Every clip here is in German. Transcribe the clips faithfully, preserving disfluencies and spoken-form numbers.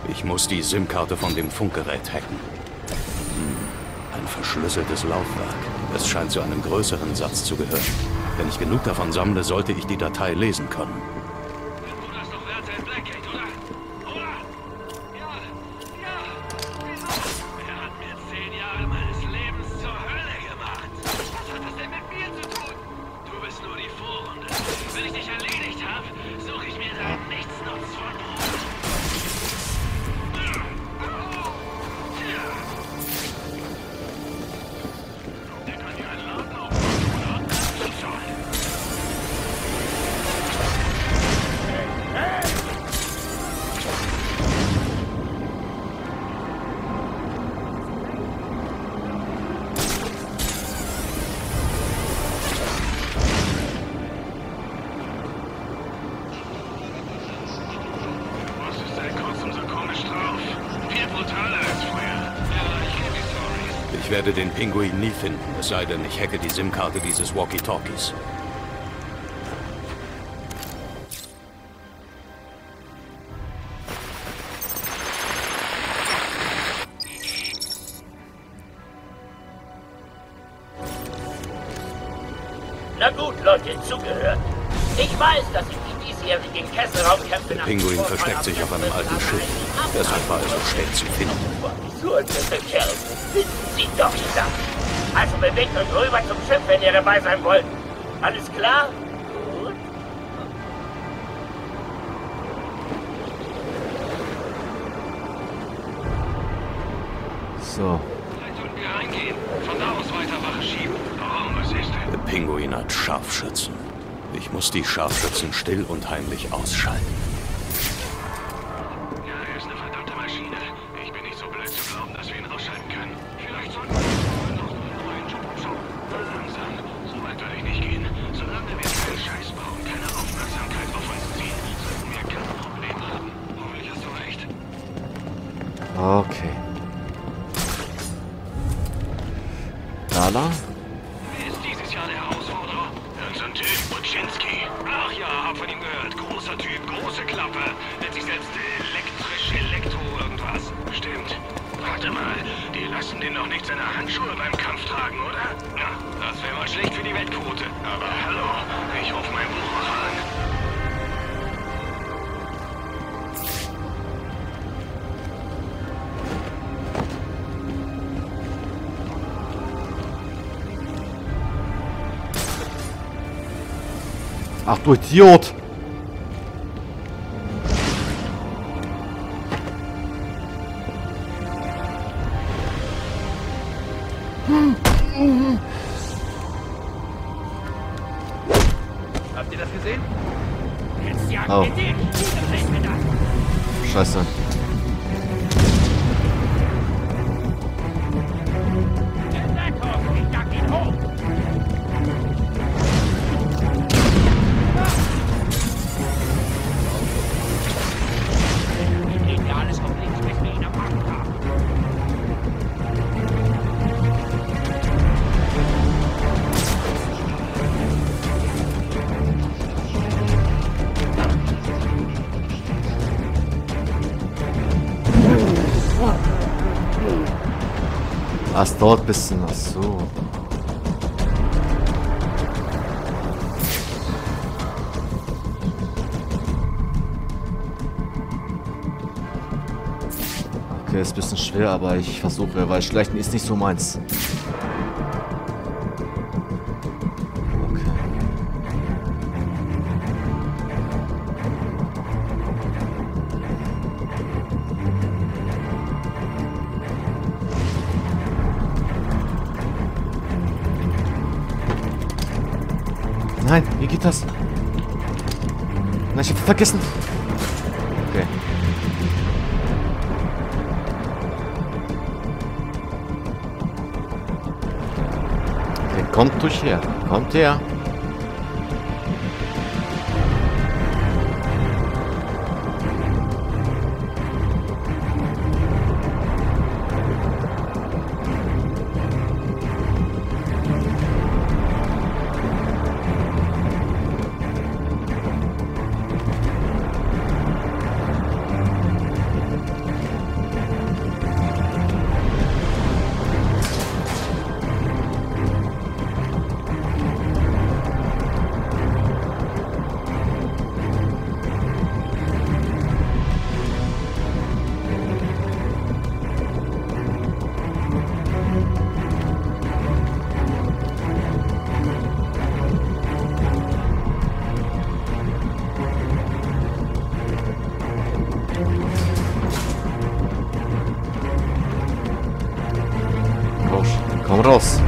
Ich muss die SIM-Karte von dem Funkgerät hacken. Hm, ein verschlüsseltes Laufwerk. Es scheint zu einem größeren Satz zu gehören. Wenn ich genug davon sammle, sollte ich die Datei lesen können. Du hast doch Wärter in Blackgate, oder? Oder? Ja, ja. Wieso? Er hat mir zehn Jahre meines Lebens zur Hölle gemacht. Was hat das denn mit mir zu tun? Du bist nur die Vorrunde. Wenn ich dich erledigt habe, suche ich mir deinen Nichtsnutz von Brot. Der kann hier einen Laden aufmachen, oder? Was ist denn Kurzum so komisch drauf? Viel brutaler als früher. Ja, ich kenne die Stories. Ich werde den Pinguin nie finden, es sei denn, ich hacke die SIM-Karte dieses Walkie-Talkies. Na gut, Leute, zugehört. Ich weiß, dass ich die diesjährigen Kesselraumkämpfe Der Pinguin versteckt sich auf einem alten Schiff. Deshalb war er so schwer zu finden. So ein Kerl. Wissen Sie doch das. Also bewegt euch rüber zum Schiff, wenn ihr dabei sein wollt. Alles klar? Gut. So. Vielleicht sollten wir reingehen. Von da aus weiter Wache schieben. Warum? Was ist denn? Der Pinguin hat Scharfschützen. Ich muss die Scharfschützen still und heimlich ausschalten. Ja, er ist eine verdammte Maschine. Ich bin nicht so blöd zu glauben, dass wir ihn ausschalten können. Vielleicht sollten wir noch einen neuen Job umschauen. Langsam. So weit würde ich nicht gehen. Solange wir keinen Scheiß bauen, keine Aufmerksamkeit auf uns ziehen, sollten wir kein Problem haben. Hoffentlich hast du recht. Okay. Lala? Wer ist dieses Jahr der Herausforderer? Irgend so ein Typ, Buczynski. Ach ja, hab von ihm gehört. Großer Typ, große Klappe. Nennt sich selbst elektrisch, Elektro, irgendwas. Stimmt. Warte mal, die lassen den doch nicht seine Handschuhe beim Kampf tragen, oder? Ja, das wäre mal schlecht für die Weltquote. Aber hallo, ich rufe meinen Buchmacher an. Ach du Idiot! Habt ihr das gesehen? Jetzt jagen Oh. wir dich. Gefällt mir das. Scheiße. Ich jag ihn hoch. Wir legen ja alles auf links, bis wir ihn am Haken haben. Ah, es dauert ein bisschen. Ach so. Okay, ist ein bisschen schwer, aber ich versuche, weil Schleichen ist nicht so meins. Okay. Nein, wie geht das? Nein, ich hab vergessen. Okay. Okay, kommt durch her. Kommt her. raus.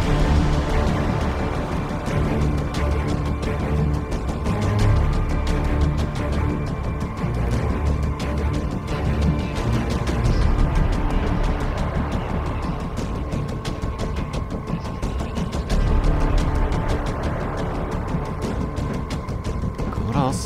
Komm raus.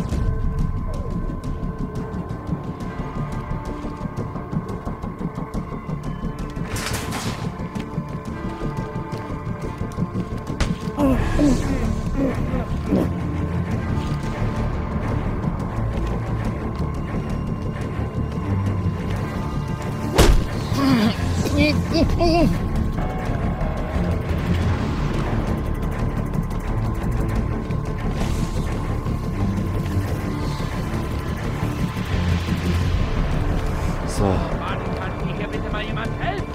So. Mann, kann mir hier bitte mal jemand helfen?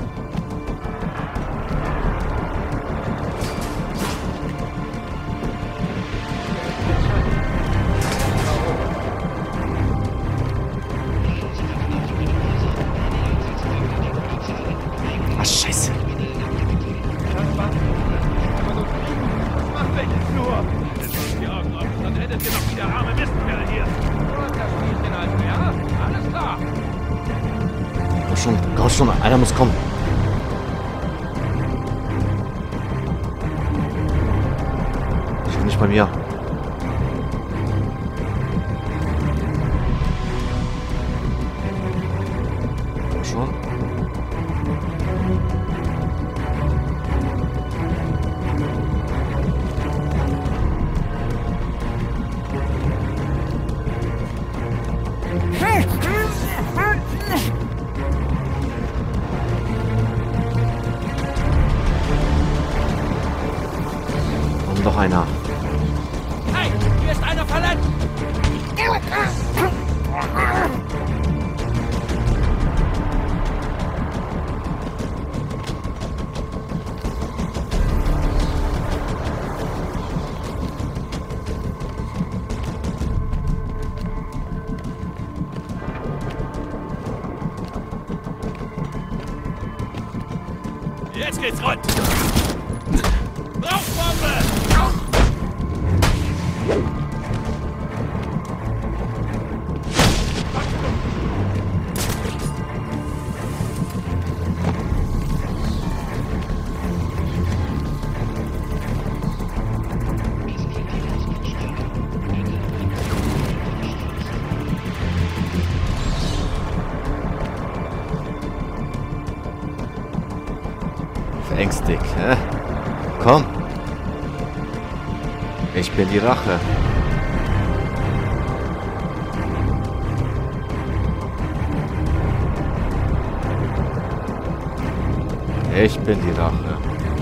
Ach, scheiße. Das war... Was macht ihr jetzt nur? Jetzt die Augen offen, dann hättet ihr noch wieder arme Mistkerl hier. Das Spielchen also, ja? Alles klar. Komm schon, komm schon, einer muss kommen. Ich bin nicht bei mir. Komm schon. Kommt noch einer. Hey, hier ist einer verletzt. Jetzt geht's rund. Rauchbombe! Verängstigt, hä? Komm. Ich bin die Rache. Ich bin die Rache.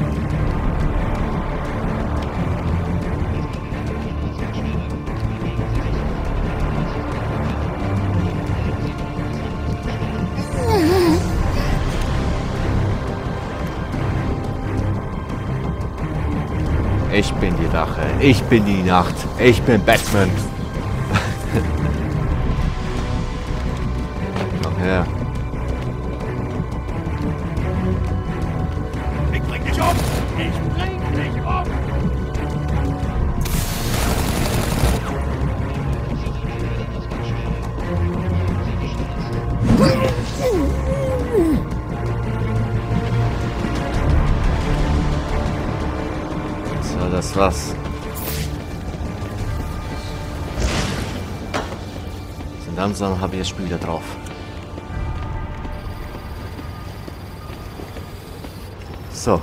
Ich bin die Rache. Ich bin die Nacht. Ich bin Batman. Komm her. Ich bring dich um! Ich bring dich um! So, das war's. So langsam habe ich das Spiel wieder drauf. So.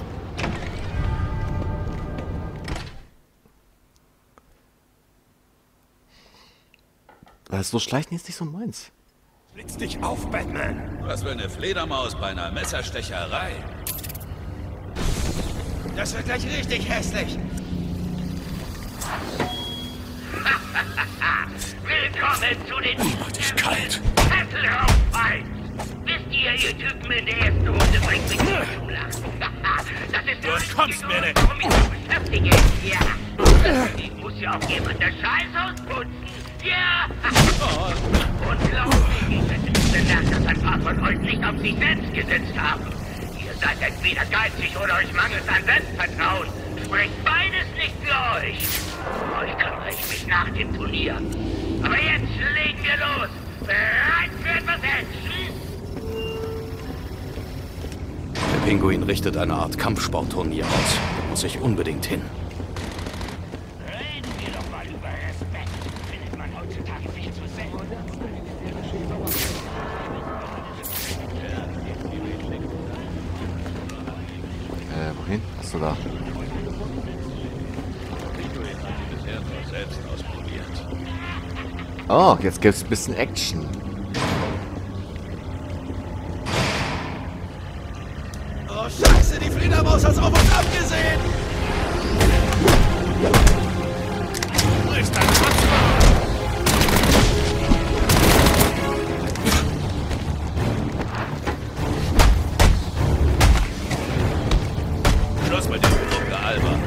Weil so schleichen ist nicht so meins. Blitz dich auf, Batman! Was für eine Fledermaus bei einer Messerstecherei. Das wird gleich richtig hässlich! Willkommen zu den Gott, ist kalt. Kesselrauffight! Wisst ihr, ihr Typen in der ersten Runde bringt mich zum Lachen. Das ist Du kommst mir nicht. um mich zu beschäftigen. Ja. Ich muss ja auch jemand das Scheißhaus putzen. Ja. Unglaublich. Ich hätte nicht bemerkt, dass ein paar von euch nicht auf sich selbst gesetzt haben. Ihr seid entweder geizig oder euch mangelt an Selbstvertrauen. Spricht beides nicht für euch. Euch kümmere ich mich nach dem Turnier. Aber jetzt legen wir los. Bereit für etwas Action? Der Pinguin richtet eine Art Kampfsportturnier aus. Da muss ich unbedingt hin. Reden wir doch mal über Respekt. Findet man heutzutage viel zu selten. Äh, wohin? Achso, da. Bisher nur selbst ausprobiert. Oh, jetzt gibt's ein bisschen Action. Oh, Scheiße, die Fledermaus hat's auf uns abgesehen! Wo ist dein Schluss mit dem Rumgealber.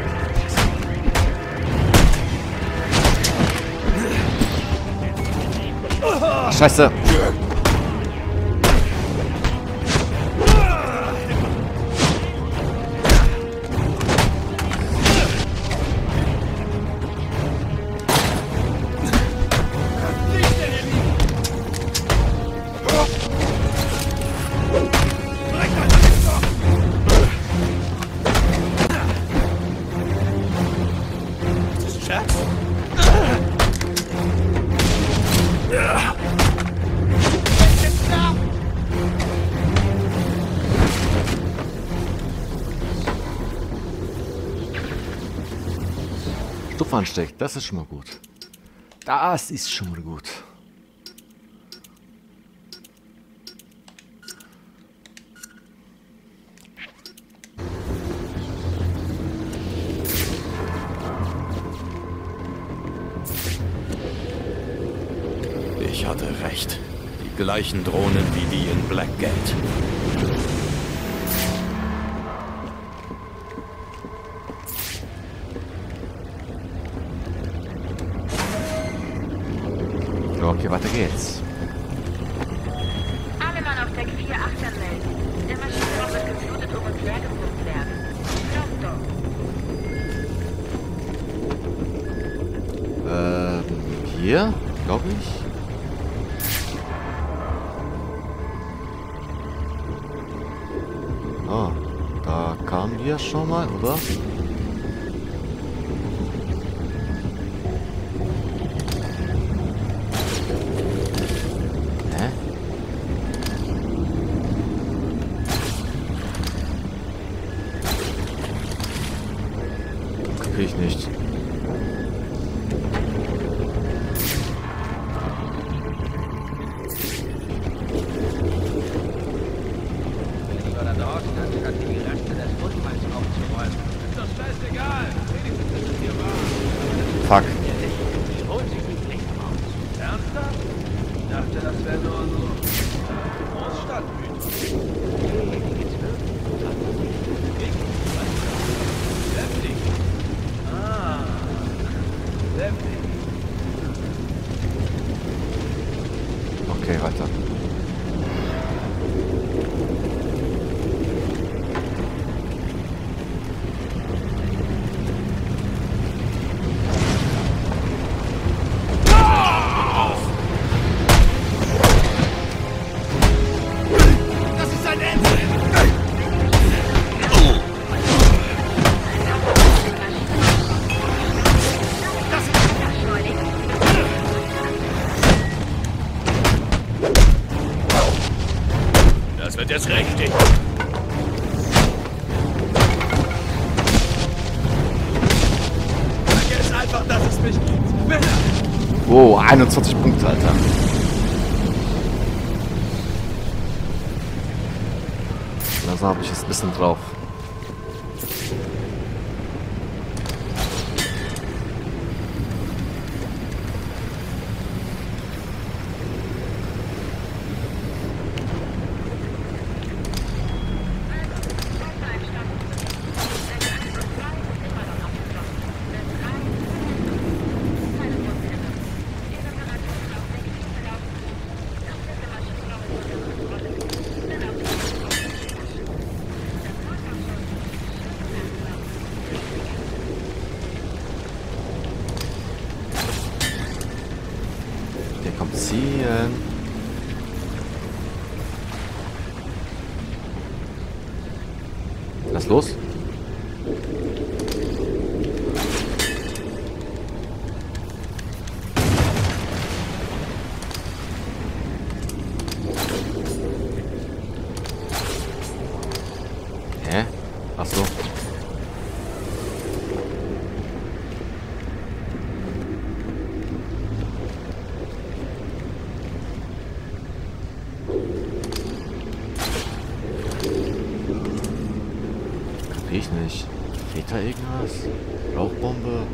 Ach, Scheiße. Stufe ansteckt, das ist schon mal gut. Das ist schon mal gut. Ich hatte recht. Die gleichen Drohnen wie die in Blackgate. Okay, weiter geht's. Alle Mann auf Deck vier acht anmelden. Der Maschinenraum wird geflutet um uns leergepumpt werden. Pronto. Ähm, hier, glaube ich. Ah, da kamen wir schon mal, oder? Krieg ich nicht. Lieber da draußen, anstatt die Reste des Unfalls aufzuräumen. Ist doch scheißegal. Wenigstens ist es hier wahr. Fuck. Die holt sich die Fledermaus. Ernsthaft? Ich dachte, das wäre nur so Großstadtmythos. Nee, die geht's wirklich gut an. Heftig. Ah. Heftig. Okay, weiter. Das ist ein Ende. Das wird jetzt richtig. Vergiss einfach, dass es mich gibt. Männer! Wow, einundzwanzig Punkte, Alter. Langsam habe ich jetzt ein bisschen drauf. funktionieren. Was ist los? Hä? Ach so. Ich nicht. Geht da irgendwas? Rauchbombe?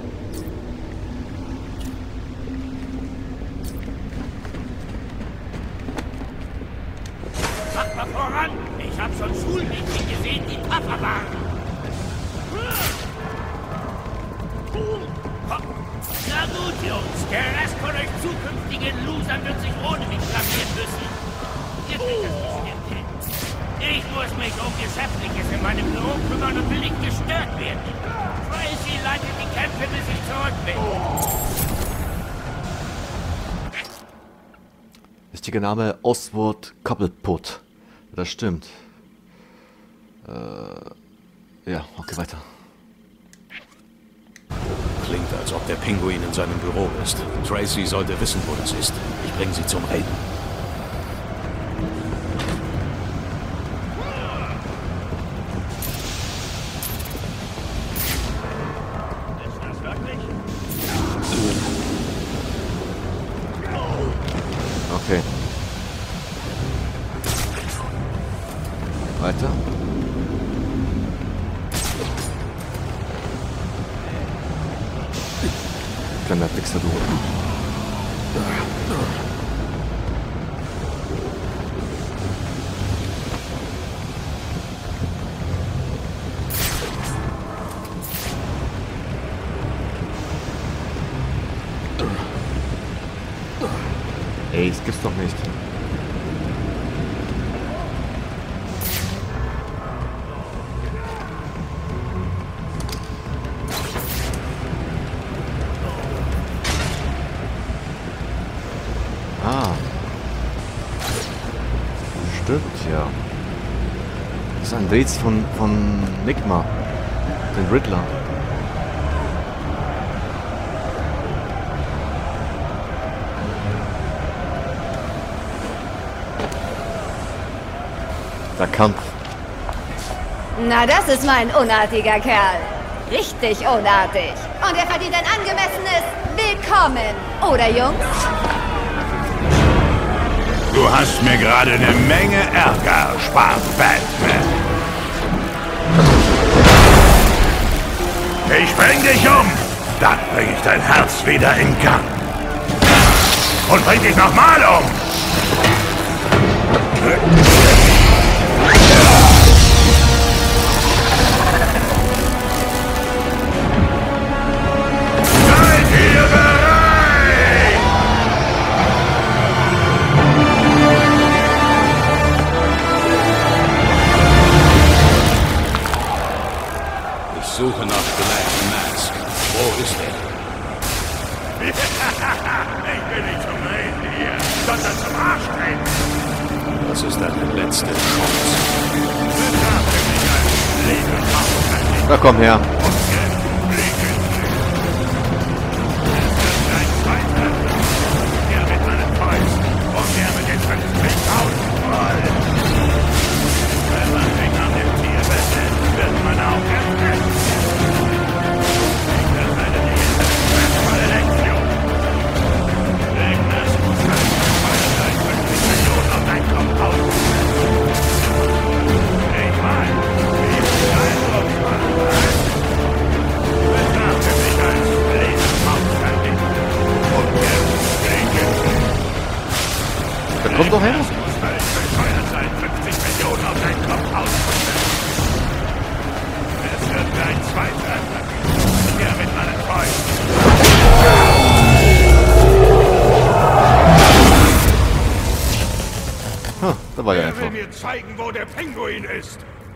Macht mal voran! Ich hab schon Schulmädchen gesehen, die Papa waren. Na gut, Jungs. Der Rest von euch zukünftigen Losern wird sich ohne mich blamieren müssen. Ihr kriegt das bestimmt hin. Ich muss mich um Geschäftliches in meinem Büro kümmern und will nicht gestört werden. Tracy leitet die Kämpfe, bis ich zurück bin. Richtiger Name Oswald Cobblepot. Das stimmt. Äh, ja, okay, weiter. Klingt, als ob der Pinguin in seinem Büro ist. Tracy sollte wissen, wo das ist. Ich bringe sie zum Reden. Okay. Weiter. Kleiner Fixer, du. Ey, das gibt's doch nicht. Ah. Stimmt, ja. Das ist ein Dates von, von Nigma. Den Riddler. Der Kampf. Na, das ist mein unartiger Kerl. Richtig unartig. Und er verdient ein angemessenes Willkommen. Oder, Jungs? Du hast mir gerade eine Menge Ärger erspart, Batman. Ich bring dich um. Dann bring ich dein Herz wieder in Gang. Und bring dich nochmal um. Seid ihr bereit? Ich suche nach Black Mask. Wo ist er? Ich bin nicht zum Reden hier, sondern zum Arschtreten. Das ist deine letzte Chance. Betrachte mich als Lebensmacht. Na komm her. Der mit meinen Fäusten und der mit den fünfzigtausend Rollen. Wenn man sich an dem Tier wendet, wird man auch erkennt. Ich erteile dir jetzt eine wertvolle Lektion. Regners muss halt fünfzig Millionen auf dein Kopf aus. Ich mein, wie viel Eindruck macht das? Betrachte mich als Lebensmacht. Und jetzt kriegen. Da kommt doch her. fünfzig Millionen auf deinen Kopf auszusetzen. Es wird kein zweiter. Der mit meinen Freunden. Ha, da war ja Wer einfach. will mir zeigen, wo der Pinguin ist?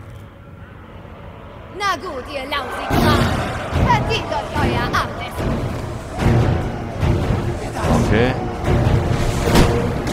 Na gut, ihr Lausigkram. Verdient euch euer Abendessen. Okay.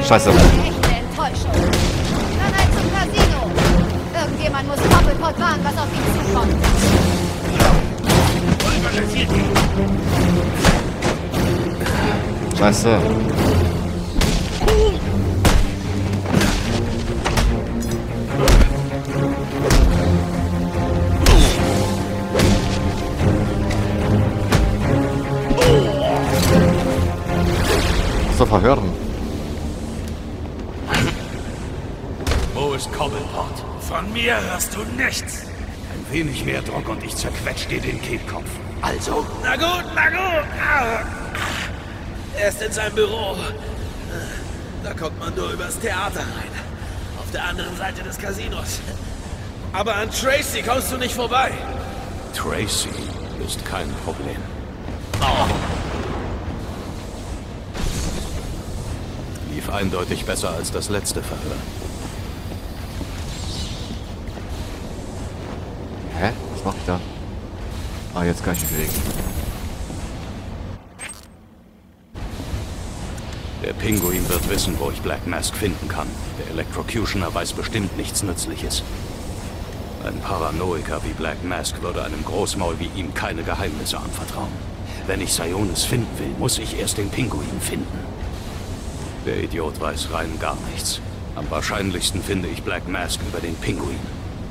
Scheiße. Eine echte Enttäuschung. Dann halt zum Casino. Irgendjemand muss Doppelpott warnen, was auf ihn zukommt. Scheiße. So verhören. Wo ist Cobblepot? Von mir hörst du nichts. Ein wenig mehr Druck und ich zerquetsch dir den Kehlkopf. Also, Na gut, na gut. Ah. Er ist in seinem Büro. Da kommt man nur übers Theater rein. Auf der anderen Seite des Casinos. Aber an Tracy kommst du nicht vorbei. Tracy ist kein Problem. Lief eindeutig besser als das letzte Verhör. Hä? Was macht ich da? Ah, jetzt kann ich mich bewegen. Der Pinguin wird wissen, wo ich Black Mask finden kann. Der Electrocutioner weiß bestimmt nichts Nützliches. Ein Paranoiker wie Black Mask würde einem Großmaul wie ihm keine Geheimnisse anvertrauen. Wenn ich Sionis finden will, muss ich erst den Pinguin finden. Der Idiot weiß rein gar nichts. Am wahrscheinlichsten finde ich Black Mask über den Pinguin.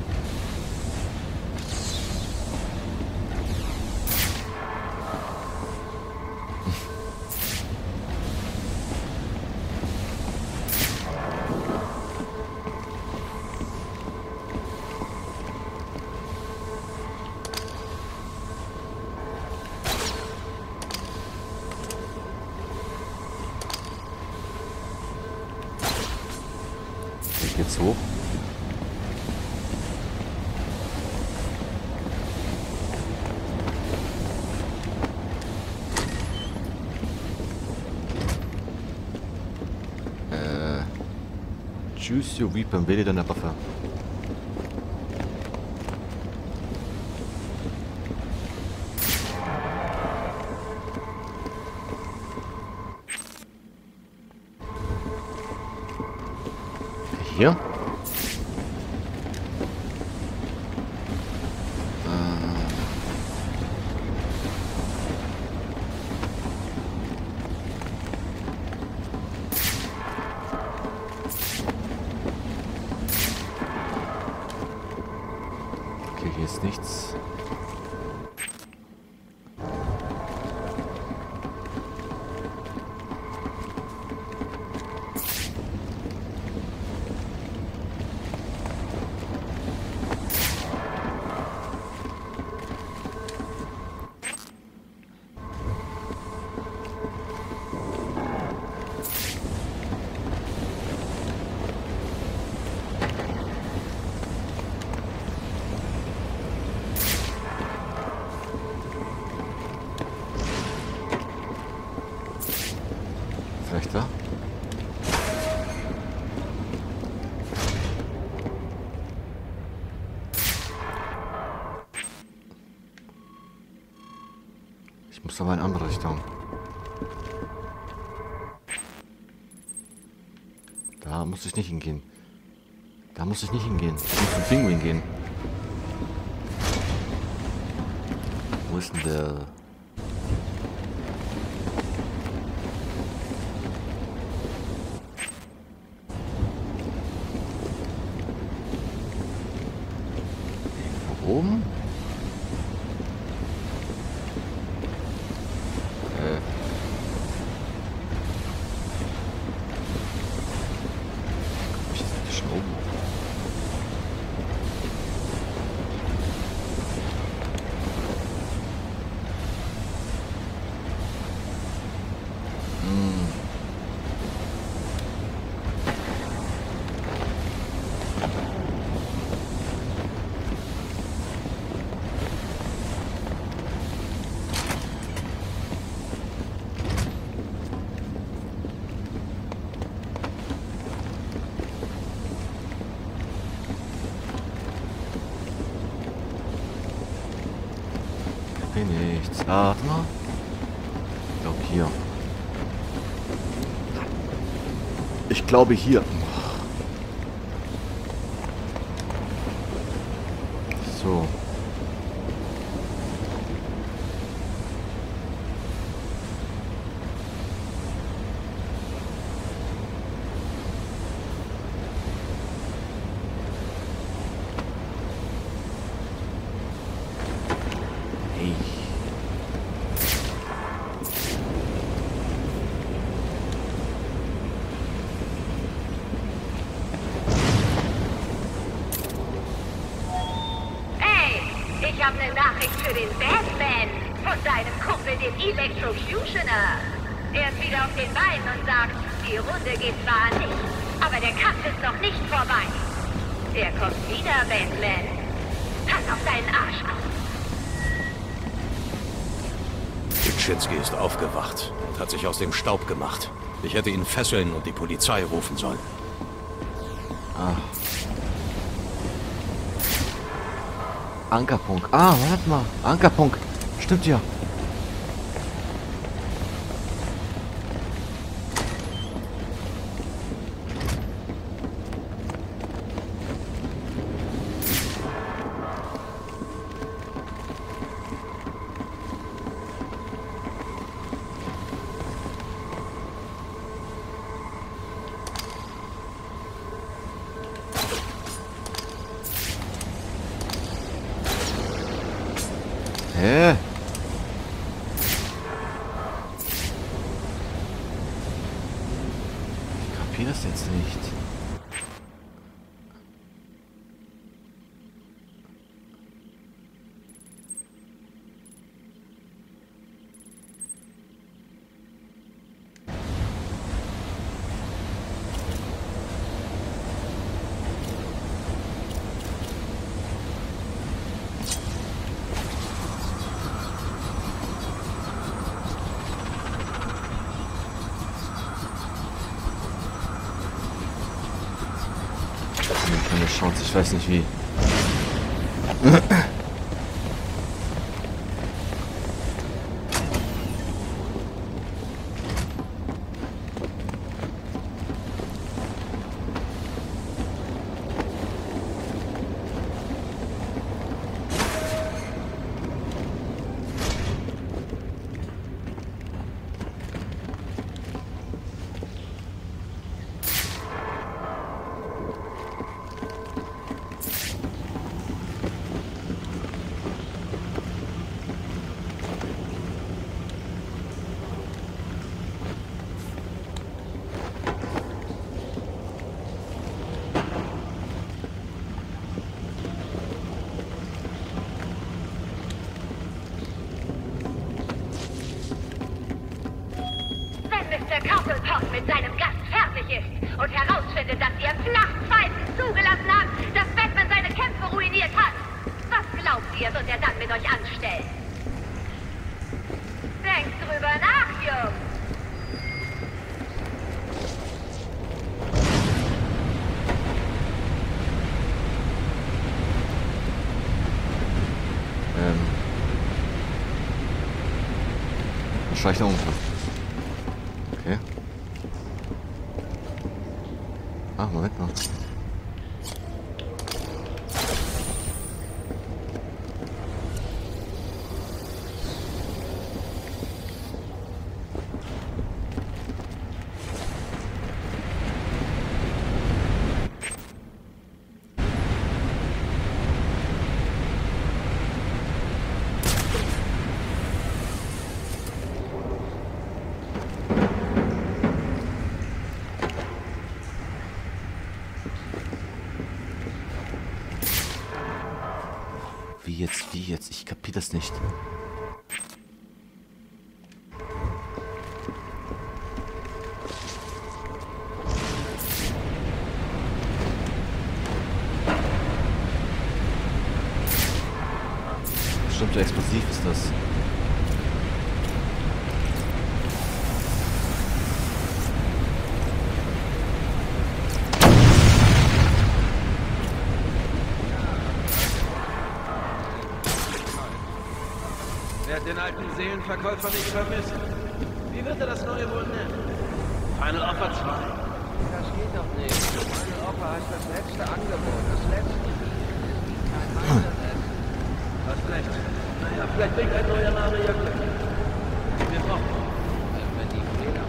Geht's hoch? Äh. Choose your weapon, wähle deine Waffe. Hier? Okay, hier ist nichts. Vielleicht da? Ich muss aber in eine andere Richtung. Da muss ich nicht hingehen. Da muss ich nicht hingehen. Ich muss zum Pinguin gehen. Wo ist denn der... Oben? Äh. Ich bin schon oben. Hm. Nichts. Warte mal. Ich glaube hier. Ich glaube hier. So. Hey. Ich habe eine Nachricht für den Batman von deinem Kumpel, dem Electrocutioner. Er ist wieder auf den Beinen und sagt, die Runde geht zwar nicht, aber der Kampf ist noch nicht vorbei. Er kommt wieder, Batman. Pass auf deinen Arsch auf. Wilczynski ist aufgewacht und hat sich aus dem Staub gemacht. Ich hätte ihn fesseln und die Polizei rufen sollen. Ah. Ankerpunkt. Ah, warte mal. Ankerpunkt. Stimmt ja. Hä? Ich kapier das jetzt nicht. Keine Chance, ich weiß nicht wie. Mister Couplepot mit seinem Gast fertig ist und herausfindet, dass ihr Flachpfeifen zugelassen habt, dass Batman seine Kämpfe ruiniert hat. Was glaubt ihr, wird er dann mit euch anstellen? Denkt drüber nach, Jungs. Ähm. Wahrscheinlich da unten. Okay. Ah, Moment mal. Wie jetzt, wie jetzt? Ich kapier das nicht. Bestimmter Explosiv ist das. Wer hat den alten Seelenverkäufer nicht vermisst? Wie wird er das neue wohl nennen? Final Offer zwei. Das geht doch nicht. Meine Opa hat das letzte Angebot, das letzte. Kein weiteres. Hast recht. Naja, vielleicht bringt ein neuer Name ja Glück. Wir brauchen noch. Wenn die Fehler.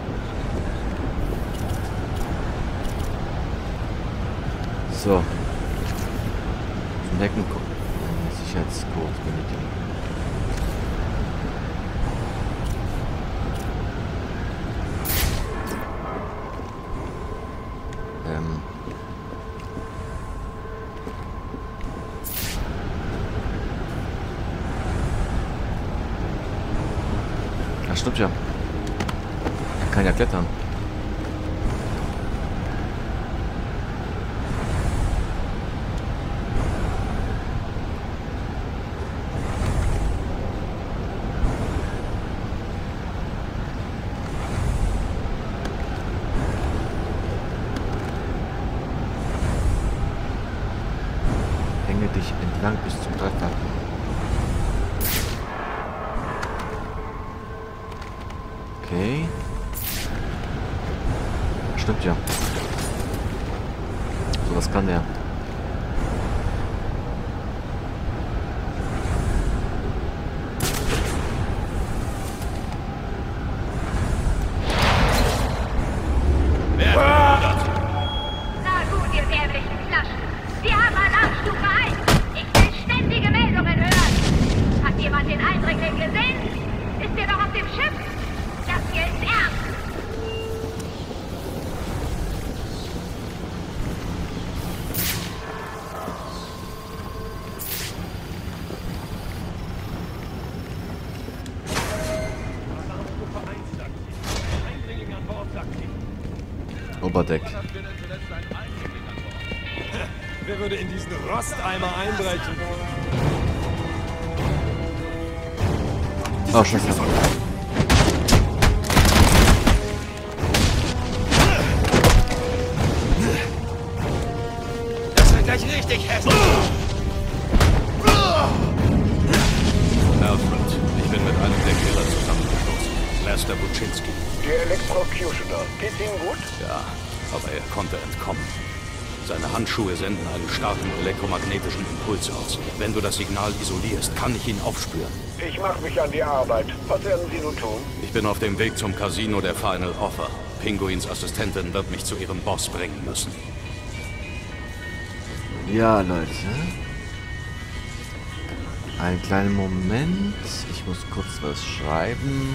So. Zum Hacken gucken. Sicherheitscode benötigen. Ähm. Ja, stimmt ja. Er kann ja klettern. Hänge dich entlang bis zum Treffer. Okay. Stimmt ja. So, was kann der? Na gut, ihr dämlichen Flaschen. Wir haben Alarmstufe eins. Ich will ständige Meldungen hören. Hat jemand den Eindringling gesehen? Ist er noch auf dem Schiff? Das hier ist ernst. Eindringling an Bord, sagt sie. Oberdeck. Wer würde in diesen Rosteimer einbrechen? Oh, scheiße. Das wird gleich richtig hässlich. Alfred, ich bin mit einem der Killer zusammengestoßen. Lester Buczynski. Der Electrocutioner. Geht's Ihnen gut? Ja, aber er konnte entkommen. Seine Handschuhe senden einen starken elektromagnetischen Impuls aus. Wenn du das Signal isolierst, kann ich ihn aufspüren. Ich mache mich an die Arbeit. Was werden Sie nun tun? Ich bin auf dem Weg zum Casino der Final Offer. Pinguins Assistentin wird mich zu ihrem Boss bringen müssen. Ja, Leute. Einen kleinen Moment. Ich muss kurz was schreiben.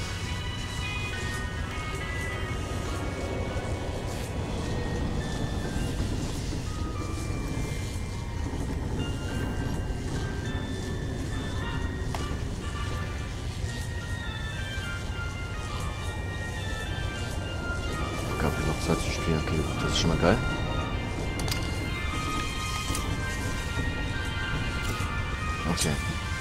Gab es noch Zeit zu spielen. Okay, das ist schon mal geil. Okay.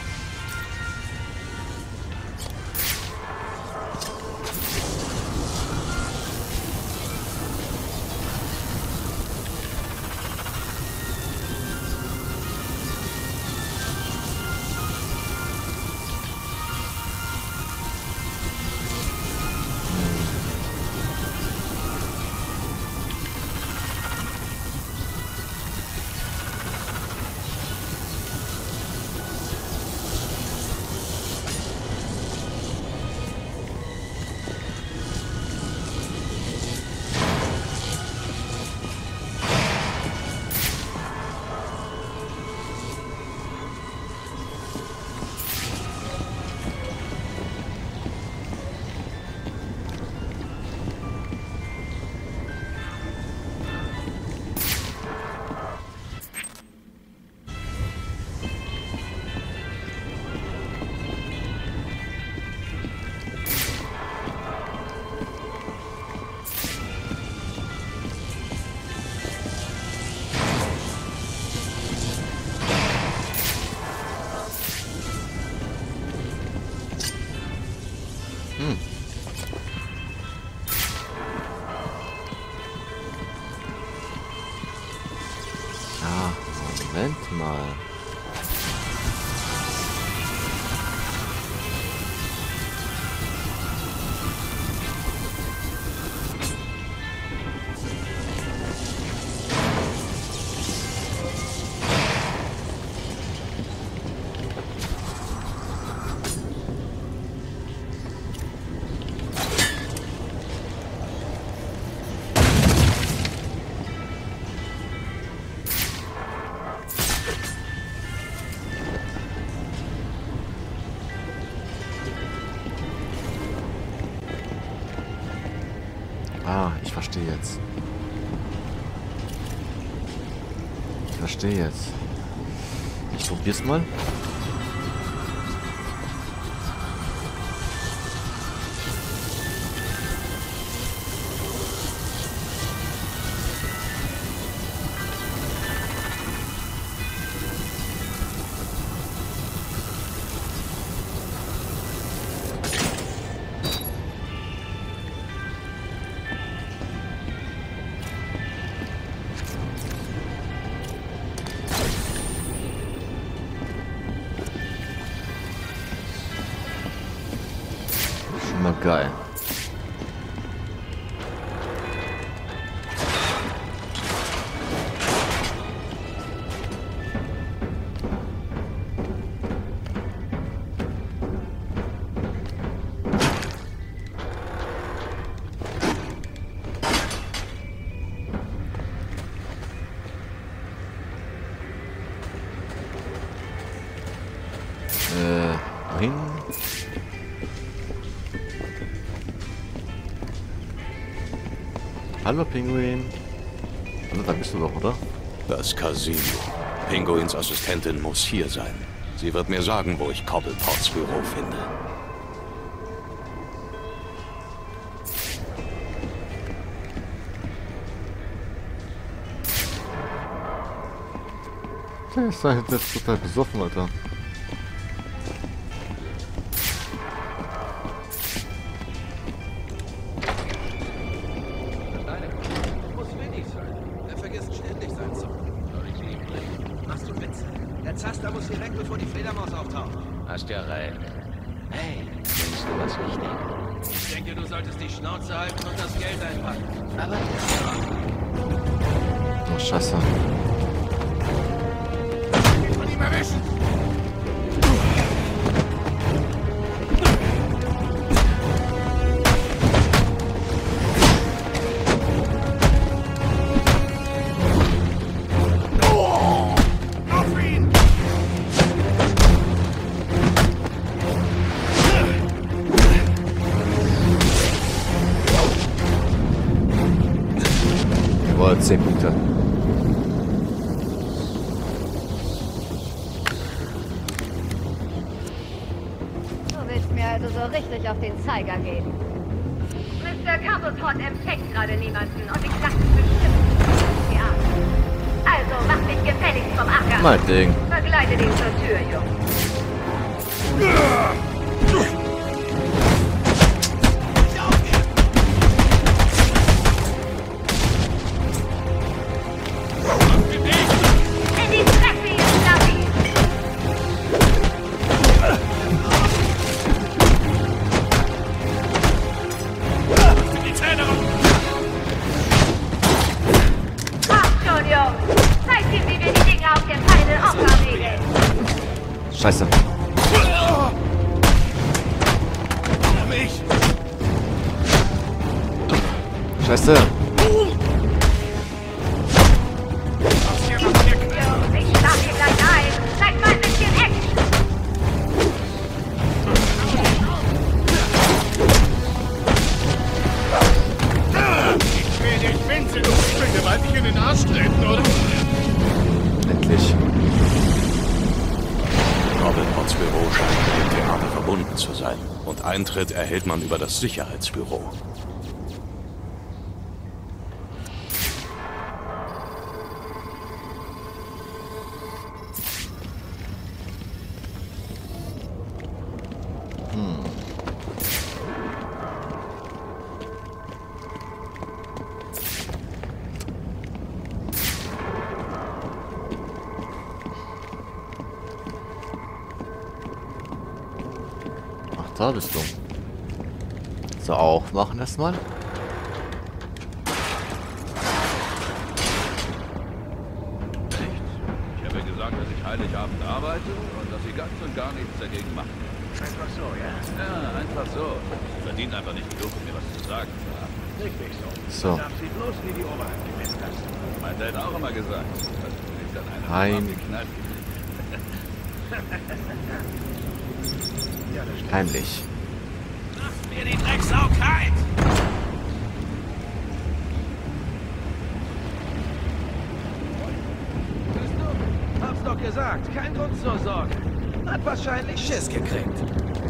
Moment mal. Ah, ich verstehe jetzt. Ich verstehe jetzt. Ich probier's mal. Immer geil. Äh, wohin? Hallo Pinguin. Also da bist du doch, oder? Das Casino. Pinguins Assistentin muss hier sein. Sie wird mir sagen, wo ich Cobbleports Büro finde. Der ist halt jetzt total besoffen, Alter. Zaster muss hier weg, bevor die Fledermaus auftaucht. Hast ja recht. Hey, denkst du was richtig? Ich denke, du solltest die Schnauze halten und das Geld einpacken. Aber... Oh, Scheiße. Ich will ihn erwischen! zehn Punkte. Du willst mir also so richtig auf den Zeiger gehen. Mister Cobblepot empfängt gerade niemanden und ich dachte bestimmt, ja. Also mach dich gefälligst vom Acker. Mein Ding. Begleite den zur Tür, Junge. Scheiße. Scheiße. Ich schlag hier gleich ein. Zeig mal ein bisschen Action. Ich will dich winseln. Ich will dir bald nicht in den Arsch treten, oder? Endlich. Cobbleports Büro scheint mit dem Theater verbunden zu sein. Und Eintritt erhält man über das Sicherheitsbüro. Hm. Da bist du. So, aufmachen erstmal. Ich habe gesagt, dass ich Heiligabend arbeite und dass sie ganz und gar nichts dagegen machen. Einfach so, ja? Ja, einfach so. Sie verdient einfach nicht genug, um mir was zu sagen. Richtig so. So. Darf sie bloß nie die Oberhand gewinnen lassen. Mein Dad auch immer gesagt. Das liegt an einer Heim. geknallt. Ja, das stimmt. Heimlich. Mach mir die Drecksau kalt! Hm. Hm. gesagt, kein Grund zur Sorge. Hat wahrscheinlich Schiss gekriegt.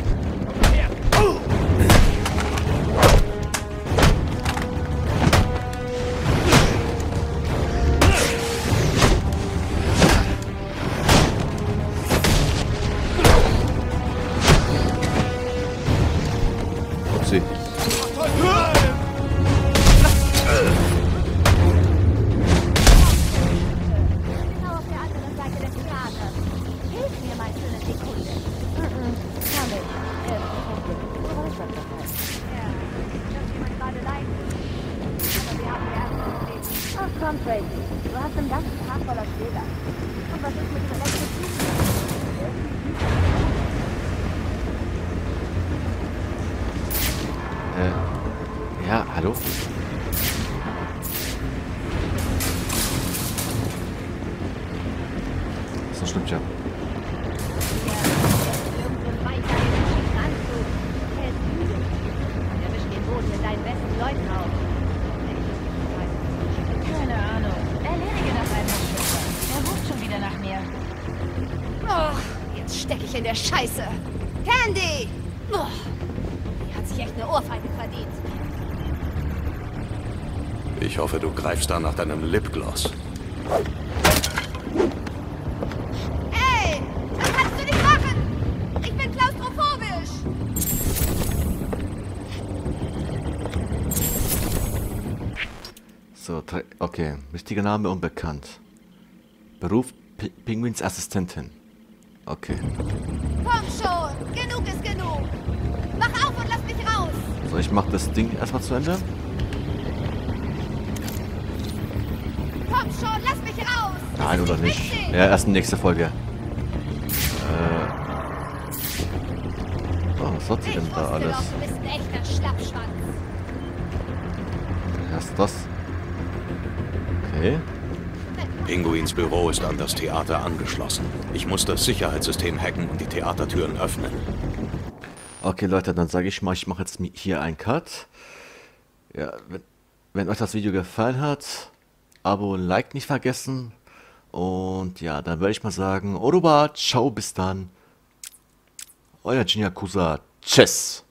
Upsi. Genau auf der anderen Seite des Theaters. Hilf mir mal für eine Sekunde. Mhm. Kann ich. Er ist Geräuschwasserfall. Ja, dass jemand gerade leiden. Aber wir haben ja erst gesehen. Ach komm, Tracy. Du hast einen ganzen Tag voller Fehler. Und was ist mit dem Elektrozyten? Äh, ja, hallo? Das stimmt ja. Irgendwo ein Weicher in den schicken Anzug. Er ist müde. Er wischt den Boden mit deinen besten Leuten auf. Keine Ahnung. Erledige das einfach, Schützer. Er ruft schon wieder nach mir. Oh, jetzt stecke ich in der Scheiße. Candy! Oh, die hat sich echt eine Ohrfeige verdient. Ich hoffe, du greifst da nach deinem Lipgloss. Ey! Das kannst du nicht machen! Ich bin klaustrophobisch! So, drei- okay. Richtiger Name unbekannt. Beruf P Pinguins Assistentin. Okay. Komm schon! Genug ist genug! Mach auf und lass mich raus! So, ich mach das Ding erstmal zu Ende. Komm schon, lass mich raus! Das Nein, ist oder nicht? wichtig. Ja, erst in nächste Folge. Äh. Oh, was hat sie Ich denn da wusste alles? doch, du bist ein echter Schlappschwanz. Erst das. Okay. Pinguins Büro ist an das Theater angeschlossen. Ich muss das Sicherheitssystem hacken und die Theatertüren öffnen. Okay, Leute, dann sage ich mal, ich mache jetzt mi- hier einen Cut. Ja, wenn, wenn euch das Video gefallen hat, Abo und Like nicht vergessen. Und ja, dann würde ich mal sagen, Oruba, ciao, bis dann. Euer Jinyakuza, tschüss.